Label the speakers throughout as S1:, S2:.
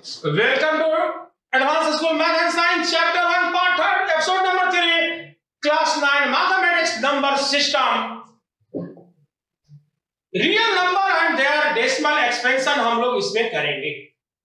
S1: Welcome to Advanced School Math and Science Chapter 1 Part 3 Episode number 3 Class 9 Mathematics Number System. Real number and their decimal expansion हम लोग इसमें करेंगे.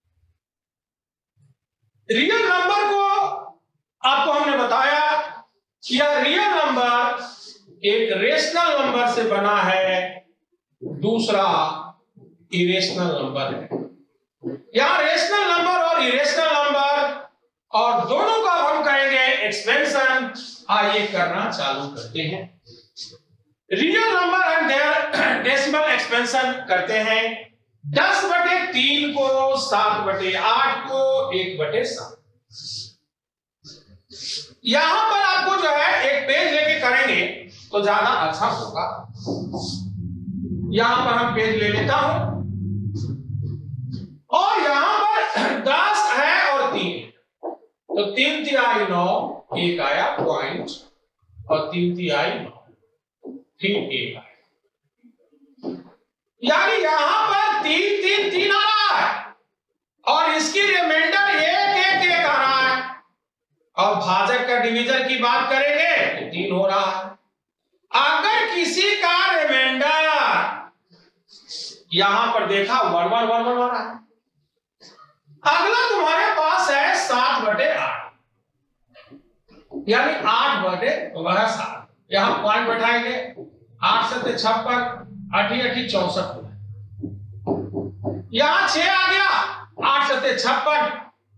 S1: Real number को आपको हमने बताया कि यह रियल नंबर एक रेशनल नंबर से बना है, दूसरा इरेशनल नंबर है. यहां रेशनल नंबर और इरेशनल नंबर और दोनों का हम कहेंगे एक्सपेंशन. आइए करना चालू करते हैं. Real number and their decimal expansion करते हैं. 10/3 को 7/8 को 1/7. यहां पर आपको जो है एक पेज लेके करेंगे तो ज्यादा अच्छा होगा. यहां पर हम पेज ले लेता हूं और यहां पर 10 है और 3, तो 3 तिहाई 9, 1 आया पॉइंट और 3 तिहाई 9, फिर 1 आया. यानी यहां पर 3 3 3 आ रहा है और इसकी रिमाइंडर 1 1 1 आ रहा है. और भाजक का डिवीजन की बात करेंगे तो 3 हो रहा है. अगर किसी का रिमाइंडर यहां पर देखा 1 1 1 1 आ रहा है. अगला तुम्हारे पास है 7/8, यानी 8/7. यहां पॉइंट बैठाएंगे. 8 7 56, 8 8 64. यहां 6 आ गया. 8 7 56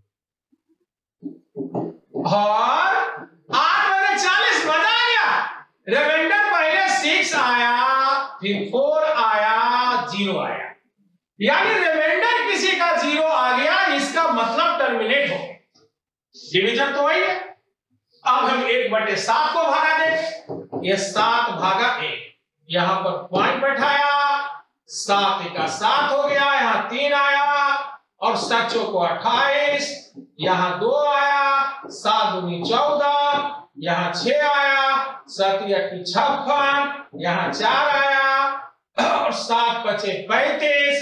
S1: और 8/40 मजा आ गया. रिमाइंडर पहले 6 आया, फिर 4 आया, 0 आया. यानी रिमाइंडर किसी का 0 आ गया, इसका मतलब टर्मिनेट हो. डिवीजन तो वही है. अब हम 1/7 को भागा दें. ये 7 भागा 1. यहां पर पॉइंट बैठाया. 7 का 7 हो गया. यहां 3 आया और 7 को 28. यहां 2 आया. 7 दूनी 14. यहां 6 आया. 7 8 56. यहां 4 आया और 7 5 35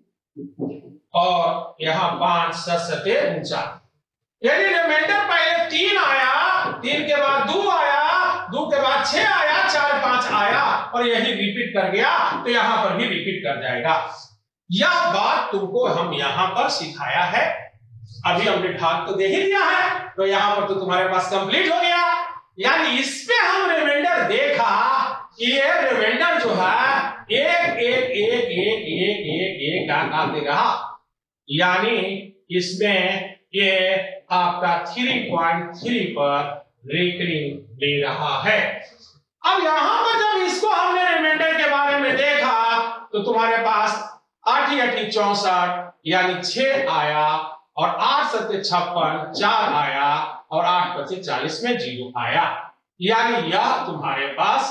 S1: और यहां 5 7 7 49. यानी रिमाइंडर पहले 3 आया, 3 के बाद 2 आया, 2 के बाद 6 आया, 4 5 आया और यही रिपीट कर गया. तो यहां पर भी रिपीट कर जाएगा. यह बात तुमको हम यहां पर सिखाया है. अभी हमने भाग तो देख ही लिया है, तो यहां पर तो तुम्हारे पास कंप्लीट हो गया. यानी इस पे हम रिमाइंडर देखा कि ये रिमाइंडर जो है 1 1 1 1 1 1 1 आते रहा. यानी इसमें ये आपका 3.3 पर रिकरिंग दे रहा है. अब यहां पर जब इसको हमने रिमाइंडर के बारे में देखा तो तुम्हारे पास 8 8 64 यानी 6 आया और 8 7 56 4 आया और 8 5 40 में 0 आया. यानी यह तुम्हारे पास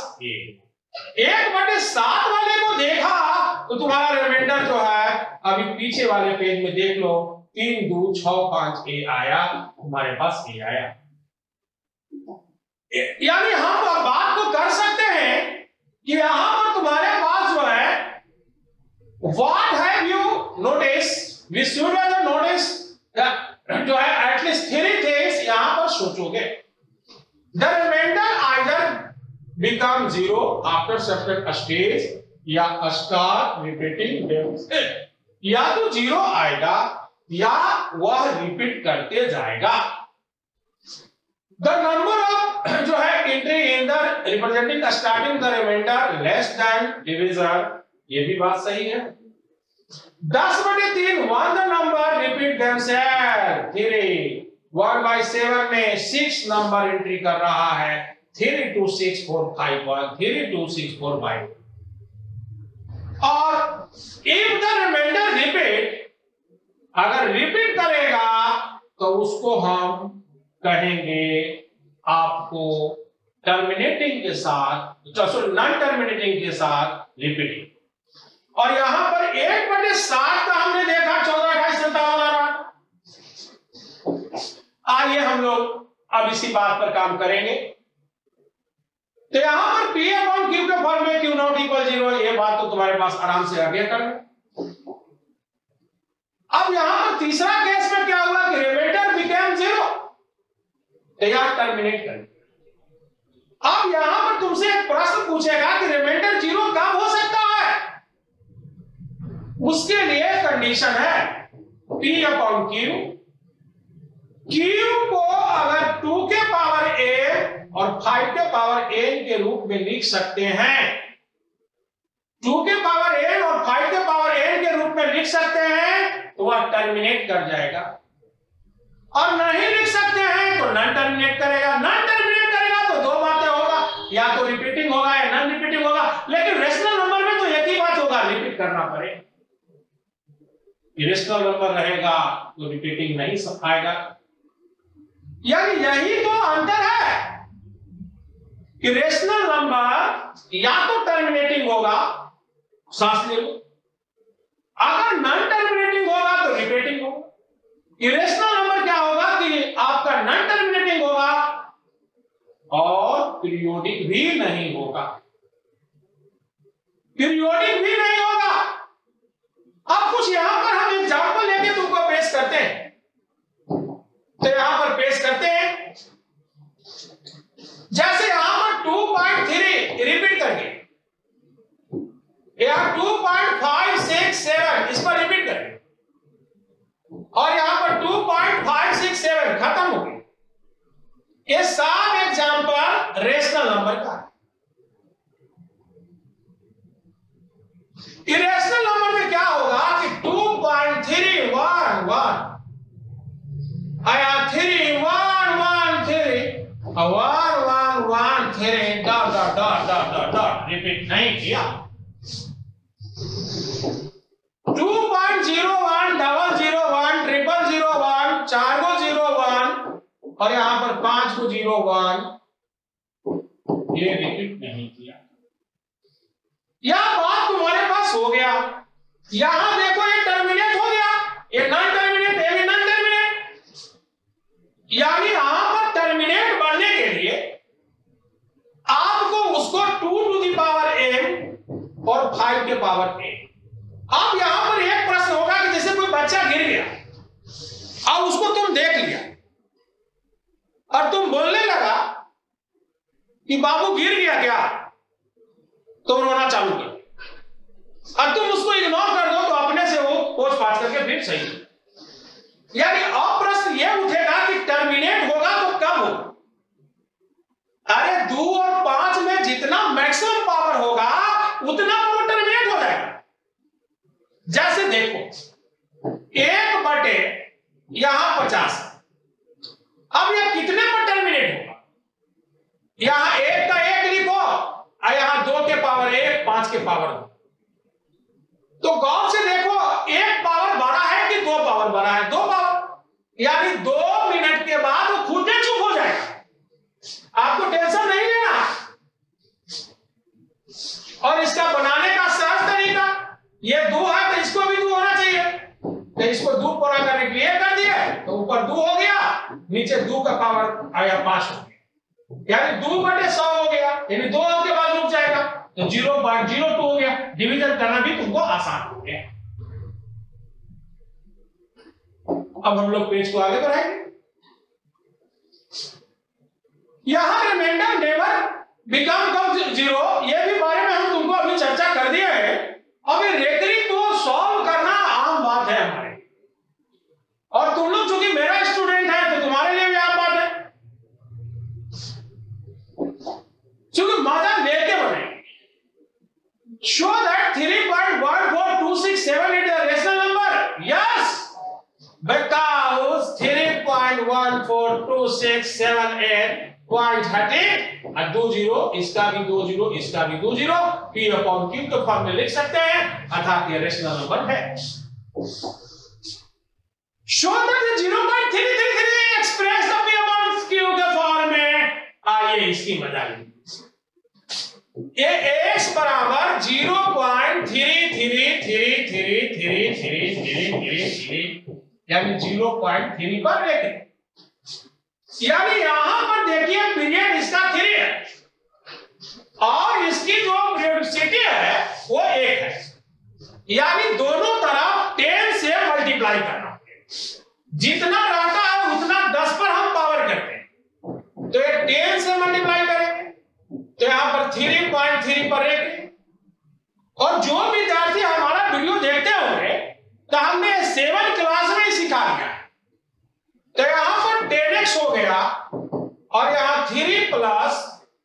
S1: 1/7 वाले को देखा तो तुम्हारा रिमाइंडर जो है अभी पीछे वाले पेज में देख लो. 3 2 6 5 ए आया, तुम्हारे पास ए आया. यानी हम बात को कर सकते हैं कि यहां पर तुम्हारे पास जो है what have you notice, we should have notice जो है एटलीस्ट 3 थिंग्स यहां पर सोचोगे. The reminder either become 0 after certain stage या स्टार्ट रिपीटिंग देमसेल्फ. या तो 0 आएगा या वह रिपीट करते जाएगा. द नंबर ऑफ जो है entry in the representing starting the reminder less than division, ये भी बात सही है. 10/3 one the number repeat themselves. 3 1/7 में 6 नंबर एंट्री कर रहा है. 3 2 6 4 5 1 3 2 6 4 5. और if the remainder repeat, अगर रिपीट करेगा तो उसको हम कहेंगे आपको टर्मिनेटिंग के साथ, नॉन टर्मिनेटिंग के साथ रिपीटिंग. और यहां पर 1/7 का हमने देखा 14 28 57. आइए हम लोग अब इसी बात पर काम करेंगे. तो यहां पर P/Q के फॉर्म में Q नॉट इक्वल 0, ये बात तो तुम्हारे पास आराम से आगे कर. अब यहां पर तीसरा केस में तो यहां टर्मिनेट कर। अब यहां पर तुमसे एक प्रश्न पूछेगा कि रिमाइंडर 0 कब हो सकता है? उसके लिए कंडीशन है P अपॉन Q। Q को अगर 2 के पावर n और 5 के पावर n के रूप में लिख सकते हैं, 2 के पावर n और 5 के पावर n के रूप में लिख सकते हैं तो वह टर्मिनेट कर जाएगा, और नहीं लिख सकते हैं तो नॉन टर्मिनेट करेगा। नॉन टर्मिनेट करेगा तो दो बातें होगा, या तो रिपीटिंग होगा या नॉन रिपीटिंग होगा। लेकिन रेशनल नंबर में तो एक ही बात होगा, रिपीट करना पड़ेगा। इरेशनल नंबर रहेगा तो रिपीटिंग नहीं आएगा। यानी यही तो अंतर है कि रेशनल नंबर या तो टर्मिनेटिंग होगा, सांस ले लो, अगर नॉन टर्मिनेटिंग होगा तो रिपीटिंग होगा। इरेशनल नंबर क्या होगा कि आपका नॉन टर्मिनेटिंग होगा और पीरियोडिक भी नहीं होगा, पीरियोडिक भी नहीं होगा। अब कुछ यहां पर हम एग्जांपल लेके तुमको पेश करते हैं, तो यहां पर पेश करते हैं। जैसे यहां पर 2.3 रिपीट करके, यहां 2.567 इस पर रिपीट करके, और यहां पर 2.567 खत्म हो गए। ये सब एग्जांपल रेशनल नंबर का है। इरेशनल नंबर में क्या होगा कि 2.311 आया 3113 113 dot dot dot dot dot dot repeat नहीं किया। 2.01 001 0001 4 को 01 और यहां पर 5 को 01 ये रिपीट नहीं किया। यह बात तुम्हारे पास हो गया। यहां देखो ये टर्मिनेट हो गया, ये नॉन टर्मिनेट, ये भी नॉन टर्मिनेट। यानी यहां पर टर्मिनेट बनने के लिए आपको उसको 2 टू द पावर n और 5 के पावर n। अब यहां पर एक प्रश्न होगा कि जैसे कोई बच्चा गिर गया, अब उसको तुम देख लिया और तुम बोलने लगा कि बाबू गिर गया क्या, तुम रोना चालू कर, अब तुम उसको इग्नोर कर दो तो अपने से वो पोछ पाछ करके फिर सही। यानी अब प्रश्न ये उठेगा कि टर्मिनेट होगा तो कब होगा? अरे 2 और 5 में जितना मैक्सिमम पावर होगा उतना वो टर्मिनेट हो जाएगा। जैसे देखो 1/, यहां 50, अब ये कितने पर टर्मिनेट होगा? यहां 1 का 1 लिखो, यहां 2 के पावर 1 5 के पावर 2। तो गौर से देखो 1 पावर बड़ा है कि 2 पावर बड़ा है? 2 पावर। यानी 2 मिनट के बाद वो खुद ही चुप हो जाएगा, आपको टेंशन नहीं लेना। और इसका बनाने का सहज तरीका, ये 2 है तो इसको भी 2 होना चाहिए, तो इसको 2 पूरा करने के लिए कर दिया तो ऊपर 2 हो गया, नीचे 2 का पावर आया 5 हो गया, यानी 2/100 हो गया, यानी 2 के बाद रुक जाएगा तो 0.02 हो गया। डिवीजन करना भी तुमको आसान हो गया। अब हम लोग पेज को आगे बढ़ाएंगे। यहां रिमाइंडर नेवर बिकम 0, ये भी बारे में हम तुमको अभी चर्चा कर दिया है। अब ये रेकरिंग को सॉल्व करना आम बात है हमारे, और तुम लोग चूंकि मेरा स्टूडेंट है तो तुम्हारे लिए भी आम बात है, क्योंकि मजा लेके बनाएंगे। Show that 3.14267 is a rational number. Yes, because 3.14267 और 2 0, इसका भी 2 0, इसका भी 2 0, P अपॉन Q के फॉर्म में लिख सकते हैं, अर्थात ये रेशनल नंबर है। Show that the 0.333 express the P upon Q के फॉर्म में। आइए इसकी मजा लीजिए। ये x बराबर 0.333333 यानी 0.3 पर लेते, यानी यहां पर देखिए पीरियड इसका 3 है और इसकी जो पीरियोडिसिटी है वो 1 है, यानी दोनों तरफ 10 से मल्टीप्लाई करना, जितना रहता है उतना 10 पर हम पावर करते हैं। तो यहां पर 3.3 पर रेटिंग। और जो विद्यार्थी हमारा वीडियो देखते होंगे तो हमने 7 क्लास में ही सिखा दिया है। तो यहां पर 10x हो गया और यहां 3 प्लस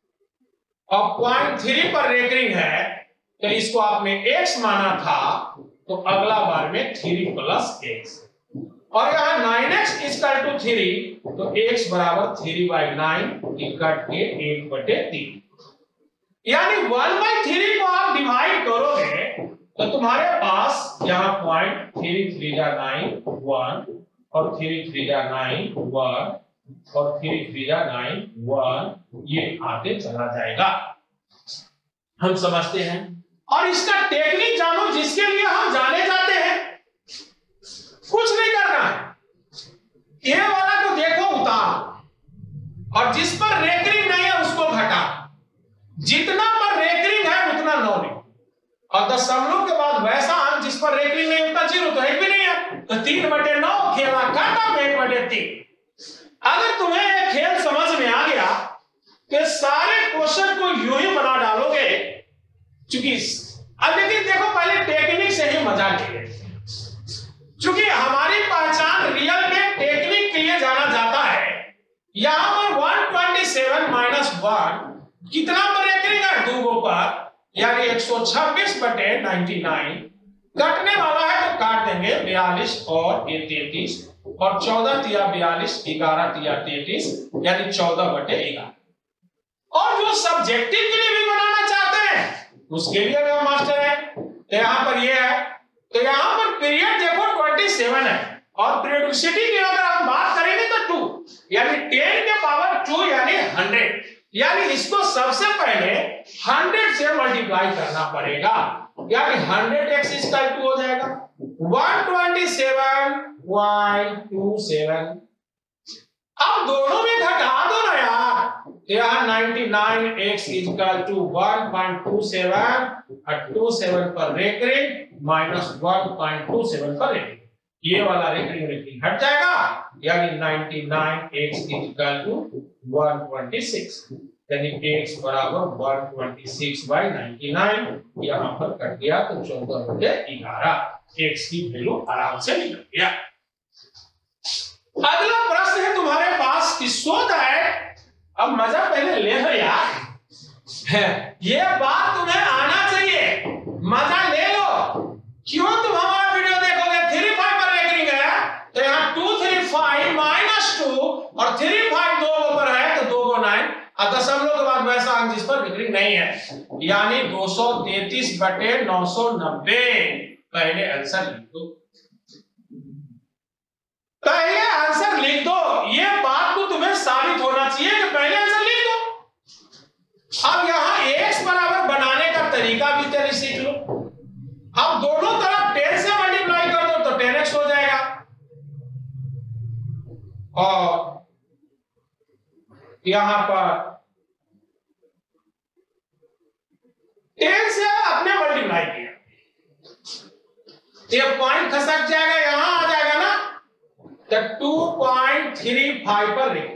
S1: और 0.3 पर रेकरिंग है, तो इसको आपने x माना था, तो अगला बार में 3 प्लस x। और यहां 9x इक्वल टू 3, तो x बराबर 3/9 कट के 1/3। यानी 1/3 को आप डिवाइड करोगे तो तुम्हारे पास यहां 0.33 1 और 3 1 और 3 1 ये आते चला जाएगा। हम समझते हैं। और इसका टेक्निक जानो, जिसके लिए हम जाने जाते हैं। कुछ नहीं करना है, ये वाला को देखो उतार, और जिस पर रेकरिंग नहीं है उसको घटा। जितना पर रेकरिंग है उतना 9 लिखो, और दशमलव के बाद वैसा अंक जिस पर रेकरिंग नहीं उतना 0, तो 1 भी नहीं है, तो 3/9 खेला खत्म 1/3। अगर तुम्हें ये खेल समझ में आ गया तो सारे क्वेश्चन को यूं ही बना डालोगे। चूंकि अब लेकिन देखो, पहले टेक्निक से ही मजा लेंगे, क्योंकि हमारी पहचान रियल में टेक्निक के लिए जाना जाता है। यहां पर 127 माइनस 1 कितना पर रेकरिंग है? 2 पर, यानी 126/99। कटने वाला है तो काट देंगे 42 और ये 33, और 14 तिया 42, 11 तिया 33, यानी 14/11। और जो सब्जेक्टिव के लिए भी बनाना चाहते हैं उसके लिए भी मास्टर है। तो यहां पर ये है, तो यहां पर पीरियड देखो 27 है, और पीरियोडिसिटी की अगर हम बात करेंगे तो 2, यानी 10 के पावर 2 यानी 100। यानी इसको सबसे पहले 100 से मल्टीप्लाई करना पड़ेगा, यानी 100x इक्वल टू हो जाएगा 127.27। अब दोनों में घटा दो ना यार, यहाँ 99x इक्वल टू 1.27 और 27 पर रेकरिंग माइनस 1.27 पर रेकरिंग, ये वाला रेकरिंग हट जाएगा, यानी 99x इक्वल टू 126, यानी x बराबर 126/99। यहां पर कट गया तो 14/11, x की वैल्यू आराम से निकल गया। अगला प्रश्न है तुम्हारे पास कि शोध है। अब मजा पहले ले लो यार, ये बात तुम्हें आना चाहिए, मजा ले लो। क्यों तुम हमारा वीडियो देखोगे? 3-5 पर रेकरिंग है, तो यहाँ 235 माइनस 2 और 35 दो पर है, तो 2 को 9, और दशमलव के बाद वैसा अंक जिस पर रेकरिंग नहीं है, यानी 233/990। पहले आंसर लिख दो, पहले आंसर लिख दो। ये बात तो तुम्हें साबित होना चाहिए कि पहले आंसर लिख दो। अब यहां x बराबर बनाने का तरीका भी तेरी सीख लो। अब दोनों तरफ 10 से मल्टीप्लाई कर दो तो 10x हो जाएगा, और यहां पर 10 से अपने मल्टीप्लाई किया, ये पॉइंट खसक जाएगा, यहां आ जाएगा ना, तो 2.35 पर रेकरिंग।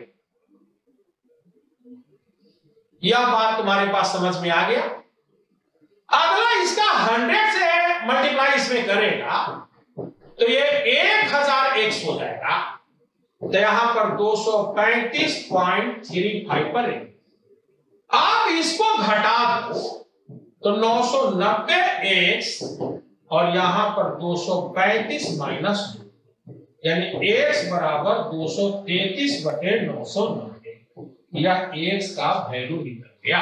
S1: यह बात तुम्हारे पास समझ में आ गया। अगला इसका 100 से मल्टीप्लाई इसमें करेगा तो ये 1000x हो जाएगा, तो यहां पर 235.35 पर रेकरिंग। आप इसको घटा दो तो 990x, और यहां पर 235 माइनस 2, यानी x बराबर 233/990। यह x का वैल्यू निकल गया।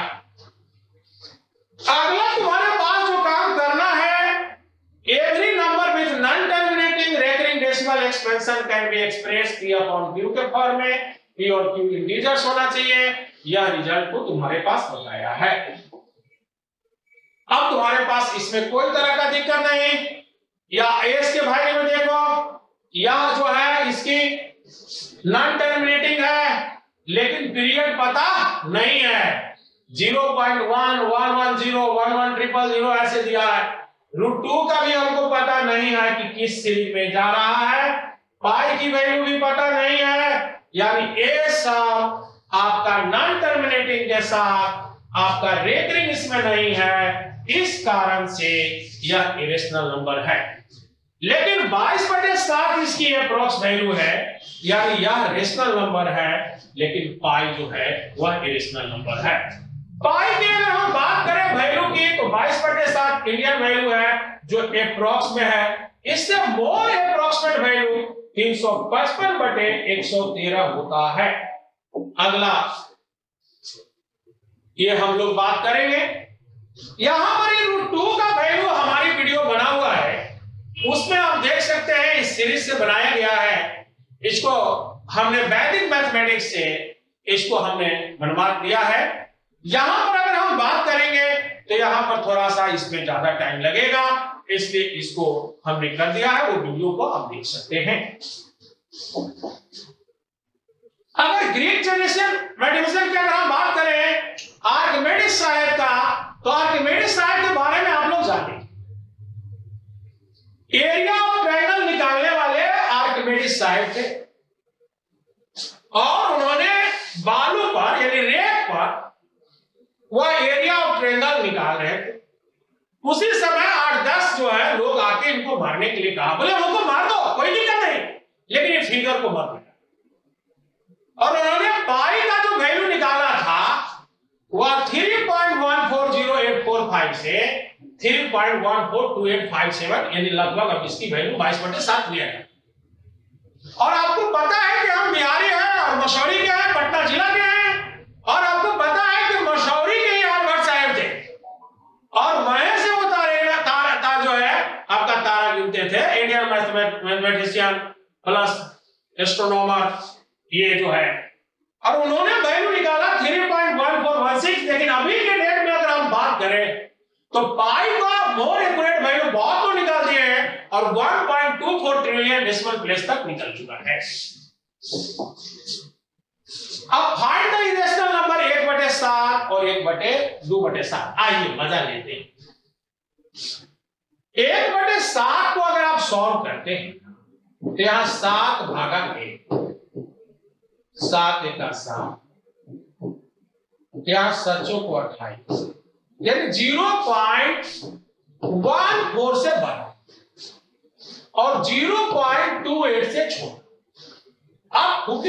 S1: अगला तुम्हारे पास जो काम करना है, every number with non terminating recurring decimal expansion can be expressed p upon q के फॉर्म में। p और q इंटीजर्स होना चाहिए। यह रिजल्ट को तुम्हारे पास बताया है। अब तुम्हारे पास इसमें कोई तरह का दिक्कत नहीं, या s के वैल्यू में देखो, यह जो है इसकी नॉन टर्मिनेटिंग है, लेकिन पीरियड पता नहीं है। 0.11101100 ऐसे दिया है। √2 का भी हमको पता नहीं है कि किस सीरीज में जा रहा है। पाई की वैल्यू भी पता नहीं है, यानी ए सब आपका नॉन टर्मिनेटिंग के साथ आपका रेकरिंग इसमें नहीं है, इस कारण से यह इरेशनल नंबर है। लेकिन 22/7 इसकी अप्रॉक्स वैल्यू है, यानी यह रेशनल नंबर है, लेकिन पाई जो है वह इरेशनल नंबर है। पाई की अगर हम बात करें वैल्यू की, तो 22/7 इंडियन वैल्यू है जो अप्रॉक्स में है। इससे मोर अप्रॉक्सीमेट वैल्यू 355/113 होता है। अगला ये हम लोग बात करेंगे, यहां पर ये √2 का वैल्यू हमारी वीडियो बना हुआ है, उसमें आप देख सकते हैं इस सीरीज से बनाया गया है। इसको हमने वैदिक मैथमेटिक्स से इसको हमने बनवा दिया है। यहां पर अगर हम बात करेंगे तो यहां पर थोड़ा सा इसमें ज्यादा टाइम लगेगा, इसलिए इसको हमने कर दिया है, वो वीडियो को आप देख सकते हैं। अगर ग्रीक जनरेशन मैथमेटिशियन की अगर हम बात करें आर्किमिडीज साहब का, तो आर्किमिडीज साहब के बारे में आप लोग जानते हैं, एरिया ऑफ ट्रायंगल निकालने वाले आर्किमिडीज साहब थे, और उन्होंने बालू पर यानी रेत पर वह एरिया ऑफ ट्रायंगल निकाल रहे थे। उसी समय 8-10 जो है लोग आके इनको मारने के लिए कहा, बोले हमको मार दो कोई दिक्कत नहीं, लेकिन ये फिंगर को मत मारना। और उन्होंने पाई का जो वैल्यू निकाला था वह 3.140845 से 3.142857, यानी लगभग अब इसकी वैल्यू 22/7 लिया गया। और आपको पता है कि हम बिहारी हैं और मसौरी के हैं, पटना जिला के हैं, और आपको पता है कि मसौरी के ही आर्यभट्ट साहब थे, और वहीं से वो तारा जो है आपका तारा गिनते थे, इंडियन मैथमेटिशियन प्लस एस्ट्रोनॉमर ये जो है, और उन्होंने वैल्यू निकाला 3.1416। लेकिन अभी के डेट में अगर हम बात करें तो पाई का मोर एक्यूरेट वैल्यू बहुत तो निकाल दिए हैं, और 1.24 ट्रिलियन डेसिमल प्लेस तक निकल चुका है। अब फाइंड द इरेशनल नंबर 1/7 और 1/2/7। आइए मजा लेते हैं। 1/7 को अगर आप सॉल्व करते हैं तो यहां 7/1, 7 × 7, यहां 7 को 28, यानी 0.14 से बड़ा और 0.28 से छोटा। अब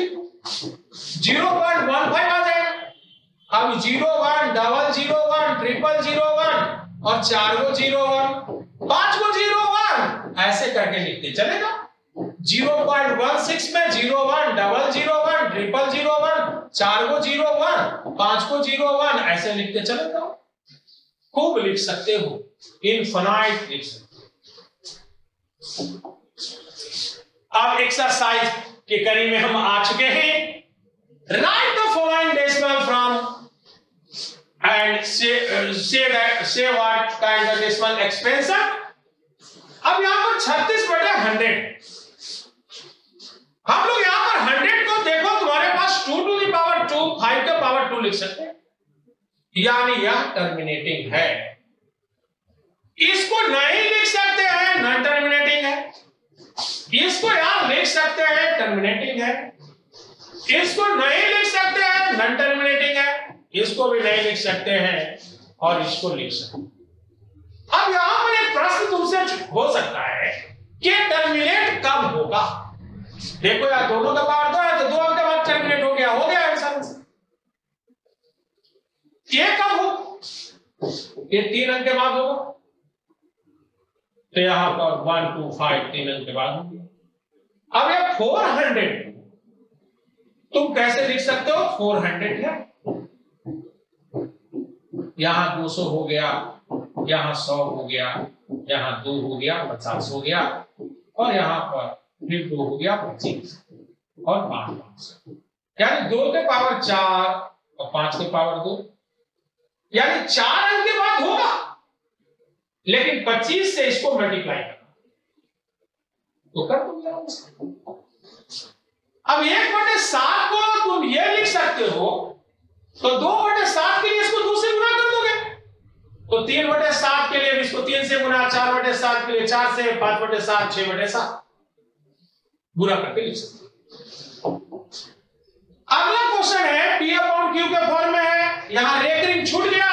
S1: 0.15 आ जाएगा। अब 01, 001, 001 और 4 को 01, 5 को 01 ऐसे करके लिखते चलेगा। 0.16 में 01, 001, 001, 4 को 01, 5 को 01 ऐसे लिखते चले जाओ। खूब लिख सकते हो, इनफिनाइट लिख सकते हो। अब एक्सरसाइज के करीब में हम आ चुके हैं। Write the following decimal from and से what kind of decimal expansion. अब यहां पर 36/100, हम लोग यहां पर 100 को देखो, तुम्हारे पास 2 to the power 2, 5 के पावर 2 लिख सकते हैं, यानी यह टर्मिनेटिंग है। इसको नहीं लिख सकते हैं, नॉन टर्मिनेटिंग है। इसको यहां लिख सकते हैं, टर्मिनेटिंग है। इसको नहीं लिख सकते हैं, नॉन टर्मिनेटिंग है। इसको भी नहीं लिख सकते हैं, और इसको लिख सकते हैं। अब यहां पर एक प्रश्न तुमसे हो सकता है कि टर्मिनेट कब होगा। देखो यार, दोनों का पावर 2 है, तो 2 अंक के बाद टर्मिनेट हो गया आंसर। ये कब हो? ये 3 अंक के बाद होगा, तो यहां पर 1 2 5 3 अंक के बाद होगी। अब ये 400 तुम कैसे लिख सकते हो? 400 है, यहां 200 हो गया, यहां 100 हो गया, यहां 2 हो गया, 50 हो गया, और यहां पर फिर 2 हो गया 25 और 5, यानी 2 के पावर 4 और 5 के पावर 2, यानी 4 अंक के बाद होगा, लेकिन 25 से इसको मल्टीप्लाई करना तो कर दूंगा। अब 1/7 को तुम ये लिख सकते हो, तो 2/7 के लिए इसको 2 से गुना कर दोगे, तो 3/7 के लिए इसको 3 से गुना, 4/7 के लिए 4 से, 5/7, 6/7 गुना करके लिख सकते हो। अगला क्वेश्चन है P/Q के फॉर्म में है, यहां रेकरिंग छूट गया,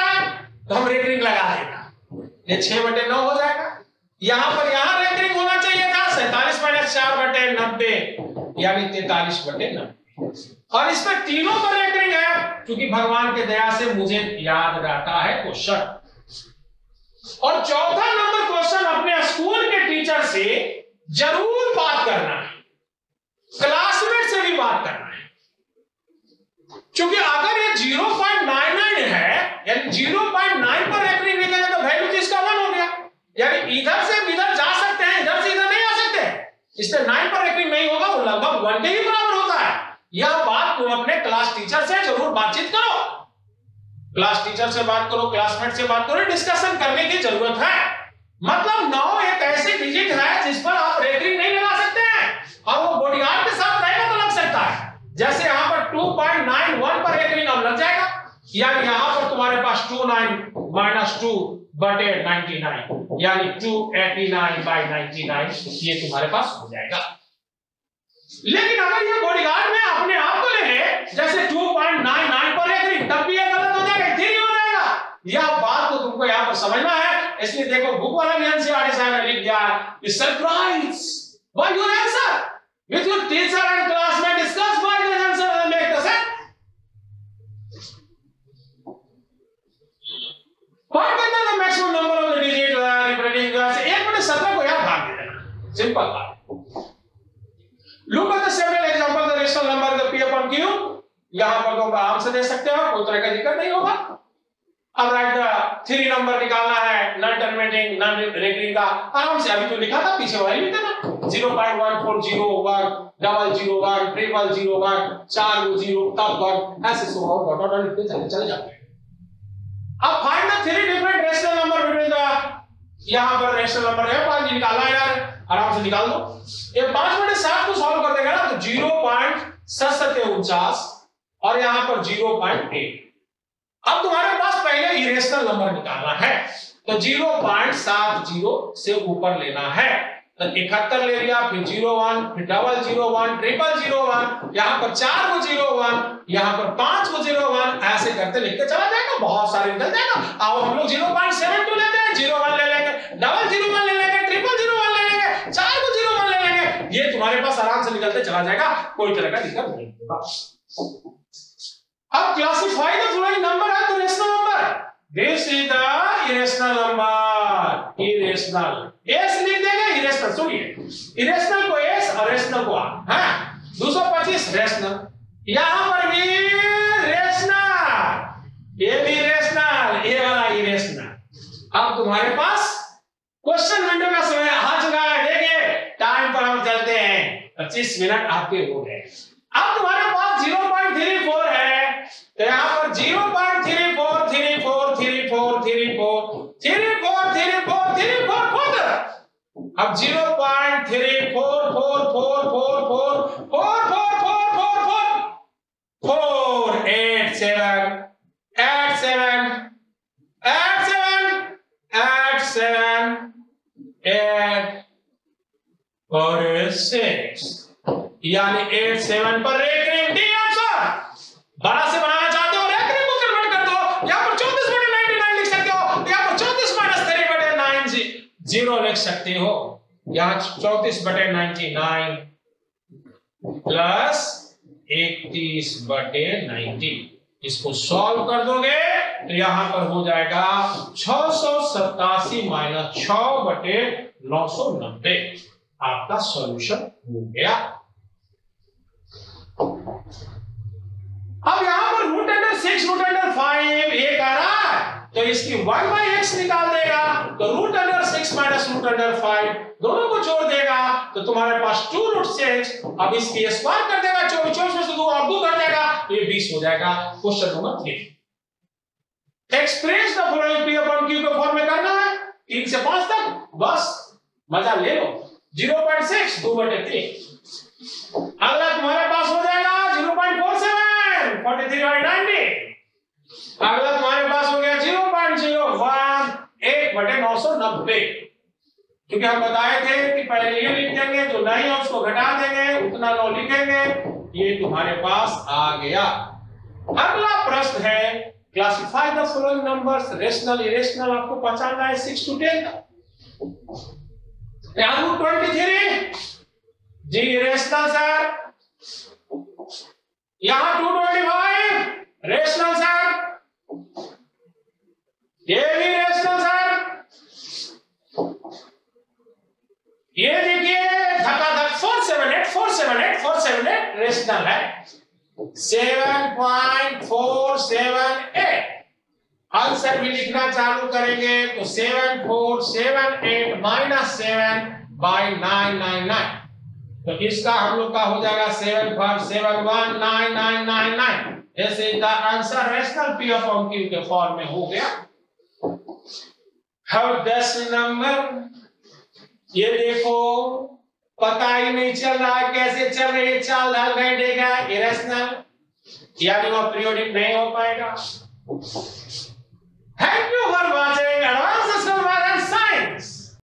S1: तो हम रेकरिंग लगा देगा, ये 6/9 हो जाएगा। यहां पर यहां रेकरिंग होना चाहिए था 47 - 4/90 यानी 43/90, और इसमें तीनों पर रेकरिंग है क्योंकि भगवान के दया से मुझे याद रहता है क्वेश्चन। और चौथा नंबर क्वेश्चन अपने स्कूल के टीचर से जरूर बात करना है, क्लासमेट से भी बात करना है, क्योंकि अगर ये 0.99 है यानी 0.9 पर रेकरिंग लिखेंगे तो वैल्यू तो इसका 1 हो गया, यानी इधर से इधर जा सकते हैं, इधर से इधर नहीं आ सकते, इसलिए 9 पर रेकरिंग नहीं होगा, वो लगभग 1 के ही बराबर होता है। यह बात तुम अपने क्लास टीचर से जरूर बातचीत करो, क्लास टीचर से बात करो, क्लासमेट से बात करो, डिस्कशन करने की जरूरत है। मतलब 9 एक ऐसी डिजिट है जिस पर आप रेकरिंग नहीं लगा सकते हैं, और वो बॉडीगार्ड के साथ रहेगा तो लग सकता है। जैसे यहां पर 2.91 पर रेकरिंग अब लग जाएगा, यानी यहां पर तुम्हारे पास 29 - 2/99 यानी 289/99 ये तुम्हारे पास हो जाएगा। लेकिन अगर ये बॉडीगार्ड में अपने आप को लेंगे जैसे 2.99 पर रेकरिंग, तब भी ये गलत हो जाएगा, ठीक हो जाएगा। यह बात को तुमको यहां पर समझना है, इसलिए देखो बुक वाला भी एनसीईआरटी साहब ने लिख दिया है, surprise by your answer with your teacher and classmate, discuss by the answer and make the set. Find the maximum number of the digit representing 1/17 को याद भाग दे देना, सिंपल बात। Look at the several examples the rational number the P upon Q, यहां पर तुम आराम से दे सकते हो, कोई तरह का दिक्कत नहीं होगा। अब राइट द 3 नंबर निकालना है नॉन टर्मिनेटिंग नॉन रेकरिंग का, आराम से अभी तो लिखा था पीछे वाली लिख देना, 0.1401 001 001 4 0 तब 1 ऐसे सो डॉट डॉट लिखते चले जाते हैं। अब find the 3 different rational number between the, यहां पर रेशनल नंबर है 5 निकालना है यार, आराम से निकाल दो। ये 5/7 को सॉल्व कर देगा ना तो 0.6749 और यहां पर 0.8। अब तुम्हारे पास पहले इरेशनल नंबर निकालना है, तो 0.70 से ऊपर लेना है, तो 71 ले लिया, फिर 01, फिर 001, 0001, यहां पर 4 को 01, यहां पर 5 को 01, ऐसे करते लिखते चला जाएगा, बहुत सारे निकल जाएगा। अब हम लोग 0.72 लेते हैं, 01 ले लेंगे, 001 ले लेंगे, 0001 ले लेंगे, 4 को 01 ले लेंगे, ये तुम्हारे पास आराम से निकलते चला जाएगा, कोई तरह का दिक्कत नहीं होगा। अब क्लासिफाई द फॉलोइंग नंबर है तो rational number, this is the irrational number, irrational S लिख देंगे, इरेशनल सुनिए, इरेशनल को एस और रेशनल को आर, हाँ 225 रेशनल, यहां पर भी रेशनल, ये भी रेशनल, ये वाला इरेशनल। अब तुम्हारे पास क्वेश्चन विंडो का समय आ चुका है, देखिए टाइम पर हम चलते हैं, 25 मिनट आपके हो गए। अब तुम्हारे पास 0.34 है, तो यहां पर 0.34 अब 0.34 यानी 87 पर रेकरिंग, डी आंसर। बड़ा से बनाना चाहते हो रेकरिंग को कन्वर्ट कर दो, यहां पर 34/99 लिख सकते हो, यहां पर 34 - 3/90 लिख सकते हो, यहां 34/99 प्लस 31/90, इसको सॉल्व कर दोगे तो यहां पर हो जाएगा 687 - 6/990, आपका सॉल्यूशन हो गया। अब यहां पर √6 √5 एक आ रहा है, तो इसकी 1/x निकाल देगा, तो √6 - √5 दोनों को जोड़ देगा, तो तुम्हारे पास 2√6, अब इसकी स्क्वायर कर देगा, 24 में से 2 और 2 कर देगा, तो ये 20 हो जाएगा। Question number 3, express the following P upon Q को फॉर्म में करना है 3 से 5 तक, बस मजा ले लो। 0.6 2/3, अगला तुम्हारे पास हो जाएगा 0.47 43/90, अगला तुम्हारे पास हो गया 0.01 1/990, क्योंकि हम बताए थे कि पहले ये लिख देंगे, जो नहीं है उसको घटा देंगे, उतना 9 लिखेंगे, ये तुम्हारे पास आ गया। अगला प्रश्न है classify the following numbers, rational irrational आपको पहचानना है 6 to 10। यहां 23 जी इरेशनल सर, यहां 225 रेशनल सर, ये भी रेशनल सर, ये देखिए धकाधक 478 रेशनल है। 7.478 आंसर भी लिखना चालू करेंगे तो 7478 माइनस 7/999, तो इसका हम लोग का हो जाएगा 75719999। ऐसे इसका answer rational P upon Q के फॉर्म में हो गया। अब 10 नंबर, ये देखो पता ही नहीं चल रहा है कैसे चल रही है चाल ढाल घंटे का, इरेशनल यानी वो पीरियोडिक नहीं हो पाएगा। Thank you for watching.